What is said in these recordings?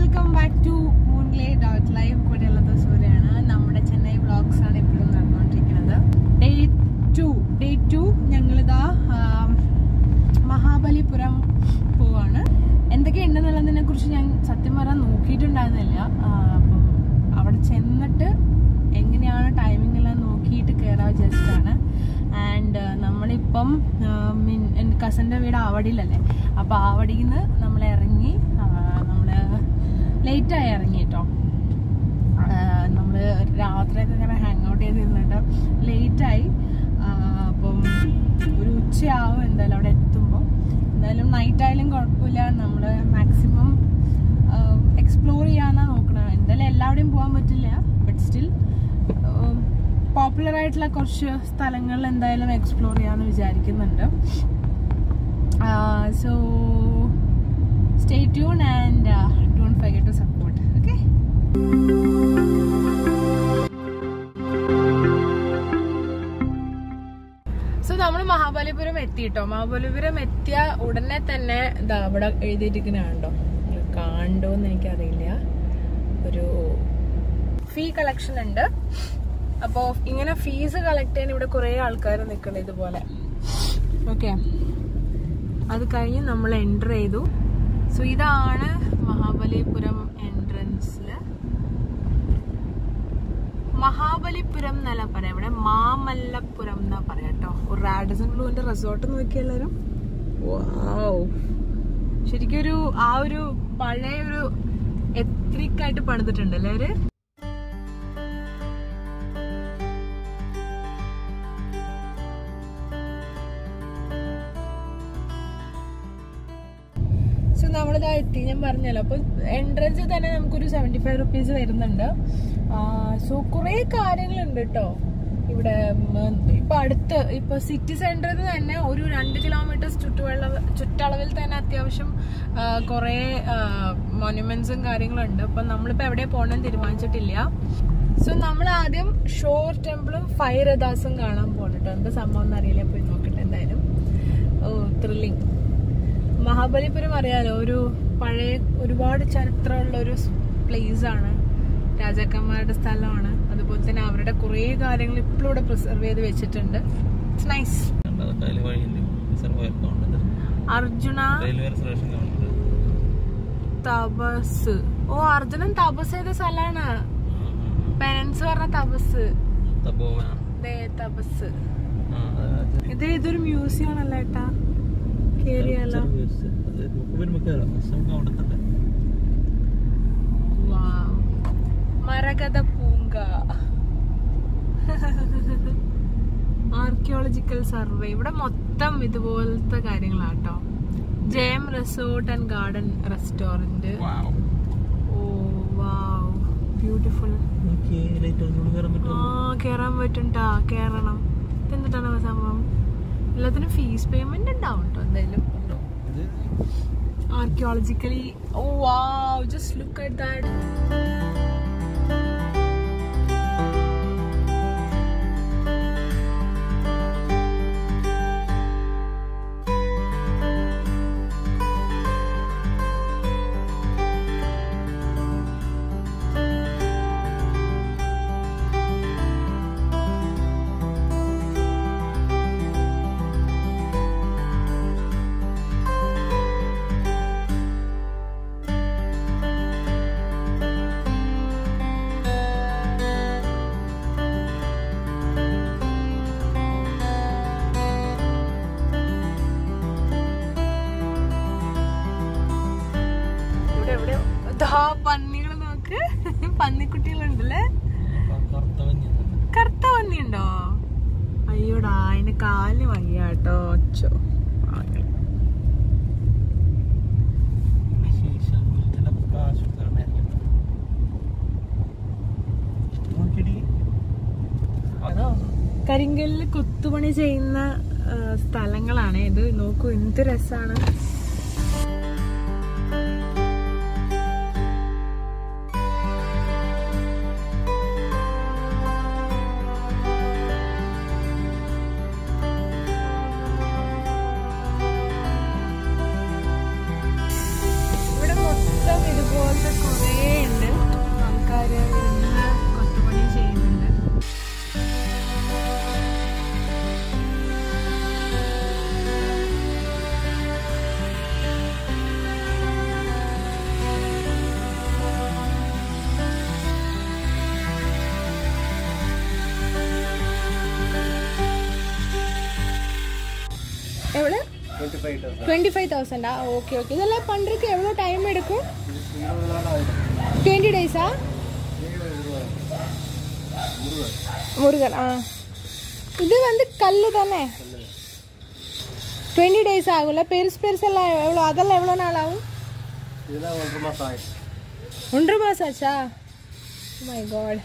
Welcome back to moonglay.live. കൂടെയുള്ളത് സൂര്യാണ്. നമ്മുടെ Chennai vlogs ആണ് ഇപ്പോഴും നടന്നുകൊണ്ടിരിക്കുന്നത്. ഡേ ടു ഞങ്ങളിതാ മഹാബലിപുരം പോവാണ്. എന്തൊക്കെയുണ്ടെന്നുള്ളതിനെ കുറിച്ച് ഞാൻ സത്യം പറയാൻ നോക്കിയിട്ടുണ്ടായിരുന്നില്ല. അപ്പം അവിടെ ചെന്നിട്ട് എങ്ങനെയാണ് ടൈമിംഗ് എല്ലാം നോക്കിയിട്ട് കയറാൻ ജസ്റ്റാണ്. ആൻഡ് നമ്മളിപ്പം എൻ്റെ കസിൻ്റെ വീട് ആവടിയിലല്ലേ, അപ്പോൾ ആവടിയിൽ നിന്ന് നമ്മൾ ഇറങ്ങി, നമ്മൾ ലേറ്റായി ഇറങ്ങി കേട്ടോ. നമ്മൾ രാത്രിയൊക്കെ ഇങ്ങനെ ഹാങ് ഔട്ട് ചെയ്ത് നിന്നിട്ട് ലേറ്റായി. അപ്പം ഒരു ഉച്ചയാവും എന്തായാലും അവിടെ എത്തുമ്പോൾ. എന്തായാലും നൈറ്റ് ആയാലും കുഴപ്പമില്ല, നമ്മൾ മാക്സിമം എക്സ്പ്ലോർ ചെയ്യാനാണ് നോക്കണം. എന്തായാലും എല്ലാവിടെയും പോകാൻ പറ്റില്ല, ബട്ട് സ്റ്റിൽ പോപ്പുലർ ആയിട്ടുള്ള കുറച്ച് സ്ഥലങ്ങളിൽ എന്തായാലും എക്സ്പ്ലോർ ചെയ്യാമെന്ന് വിചാരിക്കുന്നുണ്ട്. So stay tune and don't forget to support. Okay, so നമ്മൾ മഹാബലിപുരം എത്തിയിട്ടോ. മഹാബലിപുരം എത്തിയ ഉടനെ തന്നെ ഇതാ അവിടെ എഴുതിയിരിക്കുന്നുണ്ടോ, കണ്ടോന്ന് എനിക്കറിയില്ല, ഒരു ഫീ കളക്ഷൻ ഉണ്ട്. അപ്പോൾ ഇങ്ങനെ ഫീസ് കളക്ട് ചെയ്യാൻ ഇവിടെ കുറേ ആൾക്കാർ നിൽക്കണം ഇതുപോലെ. ഓക്കെ, അത് കഴിഞ്ഞ് നമ്മൾ എൻ്റർ ചെയ്തു. സോ ഇതാണ് മഹാബലിപുരം എൻട്രൻസിൽ. മഹാബലിപുരം എന്നല്ല പറയാം, ഇവിടെ മാമല്ലപുരം എന്നാ പറയാം കേട്ടോ. ഒരു റാഡിസൺ ബ്ലൂവിന്റെ റിസോർട്ട് നോക്കി എല്ലാവരും. വാവ്, ശരിക്കും ഒരു ആ ഒരു പഴയ ഒരു എത്രിക് ആയിട്ട് പണിതിട്ടുണ്ട് അല്ലേ അവര്. സോ നമ്മളിതാ എത്തി, ഞാൻ പറഞ്ഞല്ലോ. അപ്പൊ എൻട്രൻസിൽ തന്നെ നമുക്കൊരു 75 rupees വരുന്നുണ്ട്. സോ കുറെ കാര്യങ്ങളുണ്ട് കേട്ടോ ഇവിടെ. ഇപ്പൊ സിറ്റി സെന്ററിൽ തന്നെ ഒരു 2 kilometers ചുറ്റളവിൽ തന്നെ അത്യാവശ്യം കുറെ മോണ്യുമെന്റ്സും കാര്യങ്ങളുണ്ട്. അപ്പൊ നമ്മളിപ്പോ എവിടെ പോകണമെന്ന് തീരുമാനിച്ചിട്ടില്ല. സോ നമ്മൾ ആദ്യം ഷോർ ടെമ്പിളും ഫയർ രഥാസും കാണാൻ പോകട്ടോ. എന്താ സംഭവം എന്നറിയില്ല, പോയി നോക്കട്ടെ എന്തായാലും. ത്രില്ലിങ്. മഹാബലിപുരം അറിയാലോ, ഒരു പഴയ ഒരുപാട് ചരിത്രമുള്ള ഒരു പ്ലേസ് ആണ്, രാജാക്കന്മാരുടെ സ്ഥലമാണ്. അതുപോലെ തന്നെ അവരുടെ കുറെ കാര്യങ്ങൾ ഇപ്പോഴും ഇവിടെ പ്രിസർവ് ചെയ്ത് വെച്ചിട്ടുണ്ട്. It's nice. അർജുന തപസ്. ഓ, അർജുനൻ തപസ് ചെയ്ത സ്ഥലമാണ്. പെനൻസ് പറഞ്ഞ തപസ്. തപസ്. ഇതൊരു മ്യൂസിയം ആണല്ലോ ഏട്ടാ. കേറിയാലോ? Maragatha Poonga, archaeological survey. ഇവിടെ മൊത്തം ഇതുപോലത്തെ കാര്യങ്ങളാട്ടോ. Jayam resort and garden restaurant. Oh wow, beautiful. കേറാൻ പറ്റുണ്ടാ, കേറണം. എന്നിട്ടാണ് സംഭവം. എല്ലാത്തിനും ഫീസ് പേയ്മെന്റ് ഉണ്ടാവും കേട്ടോ എന്തായാലും. Archaeologically. Oh wow, just look at that. പന്നികൾ നോക്ക്, പന്നിക്കുട്ടികളുണ്ടല്ലേ. കറുത്ത പന്നിയുണ്ടോ? അയ്യോടാ, അതിന് കാലിന് വയ്യാട്ടോ. ഒച്ചോ, കരിങ്കല്ലിൽ കൊത്തുപണി ചെയ്യുന്ന സ്ഥലങ്ങളാണ് ഇത്. നോക്കൂ, എന്ത് രസാണ്. ഇവിടെ മൊത്തം ഇതുപോലത്തെ 25,000. Okay okay. இதெல்லாம் பண்ணுறதுக்கு எவ்வளோ டைம் எடுக்கும்? 20 days? முருகன். இது வந்து கல் தானே? 20 days ஆகும்ல. பெருசெல்லாம் எவ்வளோ? அதெல்லாம் எவ்வளோ நாள் ஆகும்? 1.5 மாதம் ஆயிடுச்சு. 1.5 மாதம் ஆச்சா? My god.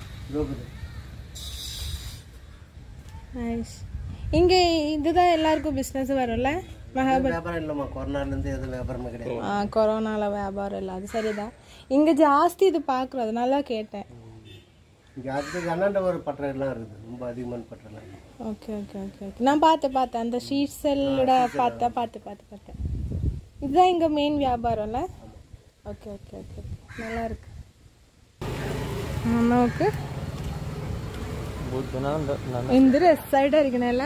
நைஸ். இங்கே இதுதான் எல்லாருக்கும் பிஸ்னஸ் வரும்ல? வியாபாரம் இல்லைம்மா, கொரோனாலேருந்து எதுவும் வியாபாரமே கிடையாது. கொரோனாவில் வியாபாரம் இல்லை, அது சரிதான். இங்கே ஜாஸ்தி இது பார்க்குறோம், அதனால கேட்டேன். இங்கே அதுக்கு அண்ணாண்ட ஒரு பட்டறைலாம் இருக்குது, ரொம்ப அதிகமான பட்டறைலாம். Okay okay okay okay. நான் பார்த்தேன் அந்த ஷீட் செல்லோட பார்த்தேன். இதுதான் இங்கே மெயின் வியாபாரம்ல? Okay okay okay. நல்லா இருக்கு. அம்மாவுக்கு இந்த சைடாக இருக்கணும்ல?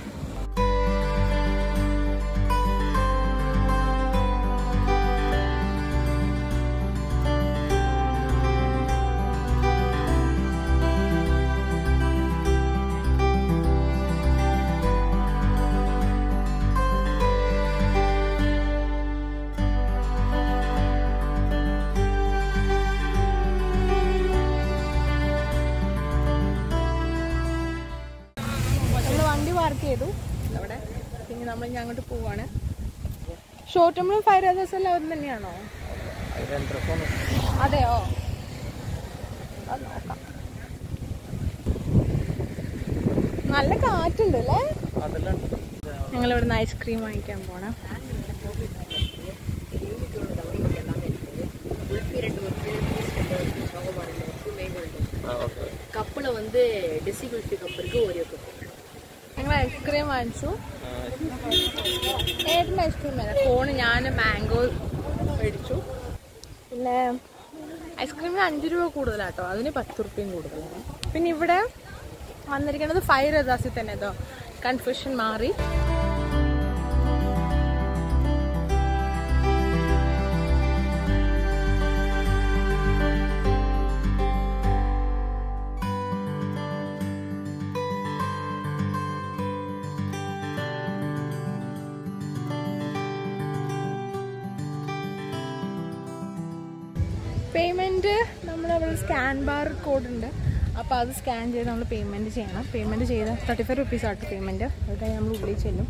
അവിടെ പിന്നെ നമ്മൾ ഇനി അങ്ങോട്ട് പോവാണ്. ഷോർട്ട് ടേമിലും 5 others എല്ലാം അത് തന്നെയാണോ? അതെയോ? അത് നോക്കാം. നല്ല കാറ്റുണ്ട് അല്ലേ? ഞങ്ങളിവിടുന്ന് ഐസ്ക്രീം വാങ്ങിക്കാൻ പോണം. கப்பில் வந்து டெசிகுல்ஃபி கப் இருக்கு, ஒரே கப். ഞങ്ങൾ ഐസ്ക്രീം വാങ്ങിച്ചു. ഏട്ടൻ്റെ ഐസ്ക്രീം അല്ല, കോണ്. ഞാൻ മാംഗോ മേടിച്ചു. പിന്നെ ഐസ്ക്രീമിന് 5 രൂപ കൂടുതലാട്ടോ, അതിന് 10 രൂപയും കൂടുതലാണ്. പിന്നെ ഇവിടെ വന്നിരിക്കുന്നത് 5 others തന്നെ. കേട്ടോ, കൺഫ്യൂഷൻ മാറി. പേയ്മെൻറ്റ് നമ്മളവിടെ സ്കാൻ ബാർ കോഡുണ്ട്, അപ്പോൾ അത് സ്കാൻ ചെയ്ത് നമ്മൾ പേയ്മെൻറ്റ് ചെയ്യണം. പേയ്മെൻറ്റ് ചെയ്ത് 35 rupees ആട്ടോ പേയ്മെൻറ്റ്. അത് കഴിഞ്ഞ് നമ്മൾ ഉള്ളിൽ ചെല്ലും.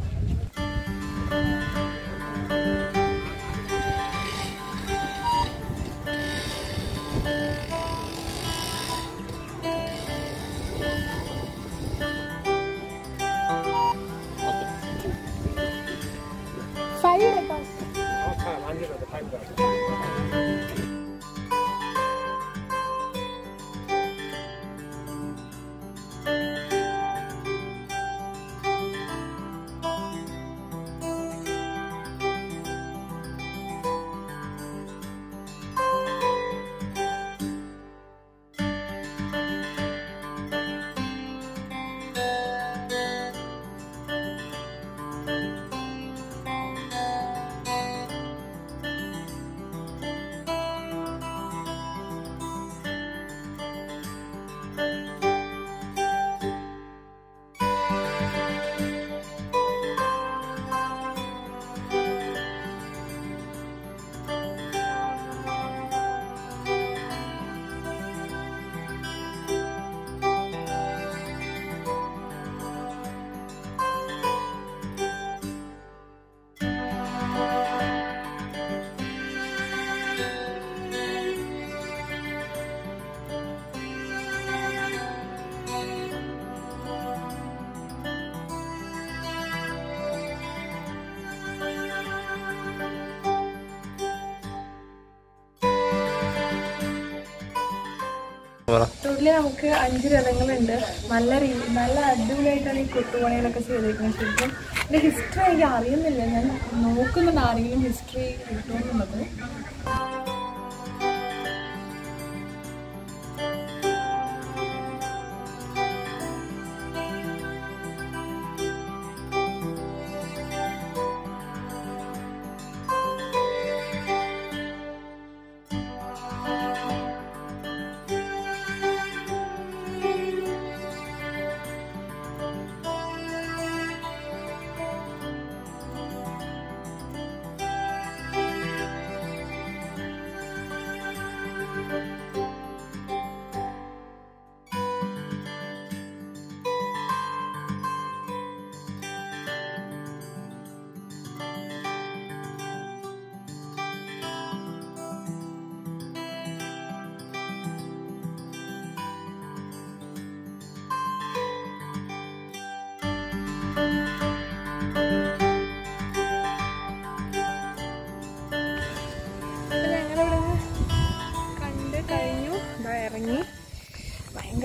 ടോട്ടലി നമുക്ക് 5 രഥങ്ങളുണ്ട്. നല്ല അടിപൊളിയായിട്ടാണ് ഈ കൊട്ടുപണികളൊക്കെ ചെയ്തിരിക്കുന്നത്. ശരിക്കും ഇതിൻ്റെ ഹിസ്റ്ററി എനിക്ക് അറിയുന്നില്ല, ഞാൻ നോക്കുന്നുണ്ട് ആരെങ്കിലും ഹിസ്റ്ററി കിട്ടുമെന്നുള്ളത്.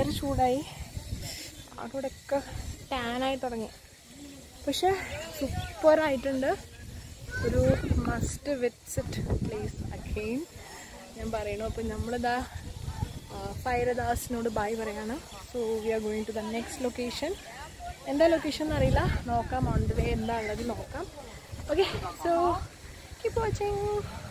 ഭയങ്കര ചൂടായി, അവിടെയൊക്കെ ടാനായി തുടങ്ങി. പക്ഷെ സൂപ്പറായിട്ടുണ്ട്. ഒരു മസ്റ്റ് വിസിറ്റ് പ്ലേസ് അഗെയിൻ ഞാൻ പറയണു. അപ്പം നമ്മളിതാ ഫൈറദാസിനോട് ബൈ പറയാണ്. So we are going to the next location. എന്താ ലൊക്കേഷൻ എന്നറിയില്ല, നോക്കാം. ഓൺ ദ വേ എന്താ ഉള്ളത് നോക്കാം. Okay, so keep watching.